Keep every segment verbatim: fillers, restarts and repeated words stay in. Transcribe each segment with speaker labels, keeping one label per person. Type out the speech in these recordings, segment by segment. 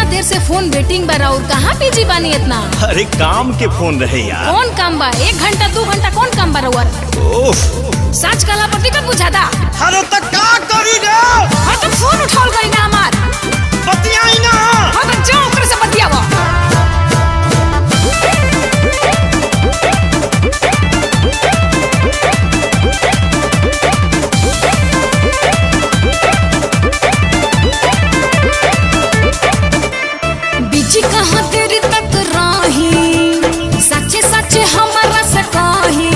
Speaker 1: देर से phone waiting बा और कहाँ बिजी बानी इतना?
Speaker 2: अरे काम के फोन रहे यार।
Speaker 1: कौन काम बा? एक घंटा दो घंटा कौन काम बा रउआ? सच कहला पर दिक्कत बुझाता।
Speaker 2: अरे तो का करी रे?
Speaker 1: हां तो फोन उठाल गई ना हमार।
Speaker 2: बतियाई ना।
Speaker 1: हां तो जाओ ओकरे से बतियावा। बिजी कहाँ तेरी तक राही, सच्चे सच्चे हमारा से कही।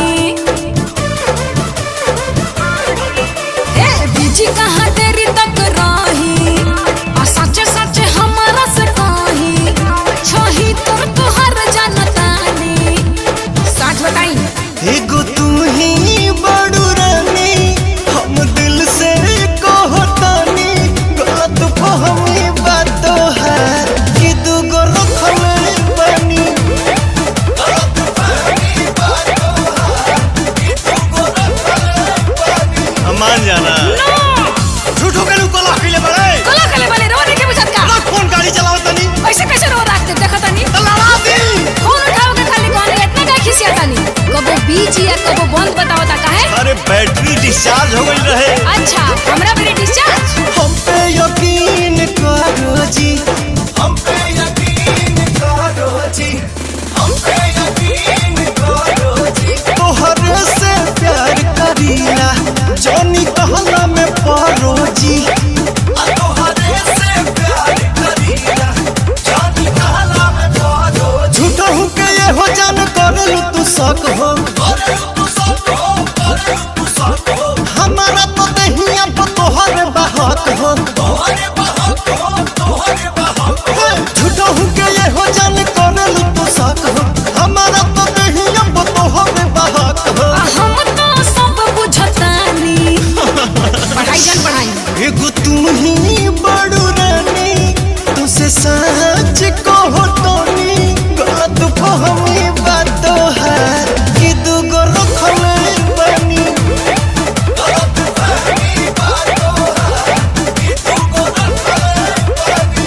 Speaker 1: ए बिजी कहाँ तेरी तक राही, और सच्चे सच्चे हमारा से कही। छोही तोर तुहर जानतानी, सच बताई।
Speaker 2: एगो तू ही बड़ू रानी, हम दिल से कहतानी। गलत फहमी बातो है कि दूगो रखले बनी। गलत फहमी बातो है कि दूगो रखले बनी। मान जाना झूठो के कोला खिले बड़े
Speaker 1: कोला खिले बड़े रो देखे बुझत का।
Speaker 2: रख फोन गाड़ी चलाओ तनी।
Speaker 1: ऐसे कैसे रो रखते देखो तनी।
Speaker 2: तो लड़ा दी।
Speaker 1: फोन उठाओ के खाली कौन इतना का खिसिया तनी। कबो बीच या कबो बंद बताओ ता काहे?
Speaker 2: अरे बैटरी डिस्चार्ज हो गई रहे।
Speaker 1: अच्छा हमरा पे डिस्चार्ज।
Speaker 2: हम पे यकीन करो जी, हम पे यकीन करो जी, हम पे यकीन करो जी। तोहर से प्यार करीला, जानी कहला में पारो जी। तोहर से प्यार करीला, जानी कहला में पारो। झूठा हूँ के ये हो जान करलू तू शक हो, करलू तू शक हो, करलू तू शक हो। हमारा तो दहिया पर तोहर बहक हो, तोहर बहक हो, तोहर बहक हो। झूठा हूँ के ये हो जान करलू तू शक हो। हमारा तो दहिया पर तोहर बहक हो।
Speaker 1: हम तो सब बुझतानी। पढ़ाई जान पढ़ाई।
Speaker 2: एगो तू ही बड़ू रानी, तुझसे सच कहो तोनी। गलत फहमी बातो है कि दूगो रखले बनी। गलत फहमी बातो है कि दूगो रखले बनी।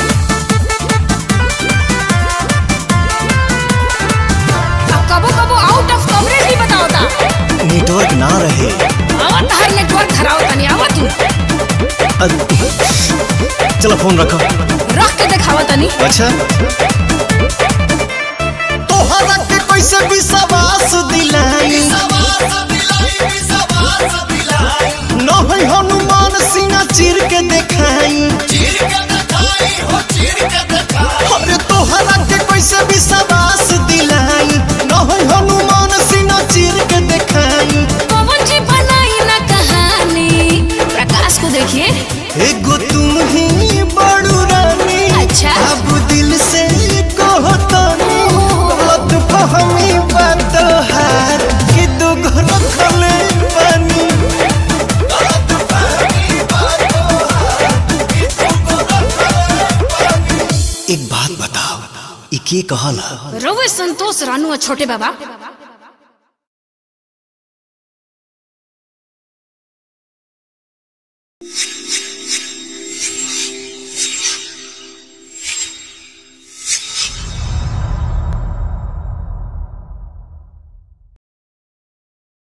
Speaker 1: अब कबो कबो आउट ऑफ कवरेज भी बताओ ता।
Speaker 2: नेटवर्क ना रहे।
Speaker 1: आवत हर नेटवर्क खराब तनी आवत तू।
Speaker 2: चलो फोन रखो।
Speaker 1: रख के दिखावा तनी।
Speaker 2: अच्छा तोहरा के कैसे विश्वास दिलाई। न है हनुमान सिंह चीर के देखाई। अरे तोहरा के कैसे विश्वास दिलाई। न है हनुमान सिंह चीर के देखाई।
Speaker 1: पवन जी बनाई ना कहानी, प्रकाश को देखिए।
Speaker 2: एगो तुम ही बड़ू रानी।
Speaker 1: अच्छा
Speaker 2: अब दिल से कहतानी। गलत फहमी बात है कि दूगो रखले बनी। गलत फहमी बात है कि दूगो रखले बनी। एक बात बताओ, ई के कहला?
Speaker 1: रवे संतोष रानू छोटे बाबा।